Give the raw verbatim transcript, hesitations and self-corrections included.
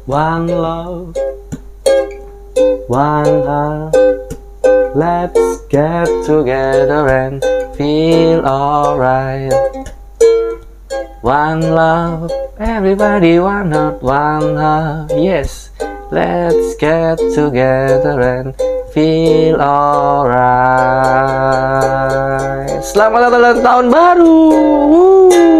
One love, one heart. Let's get together and feel alright. One love, everybody, one heart, one heart. Yes, let's get together and feel alright. Selamat datang tahun baru. Woo.